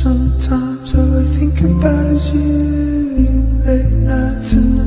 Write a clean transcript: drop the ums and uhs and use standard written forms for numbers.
Sometimes all I think about is you. Late nights and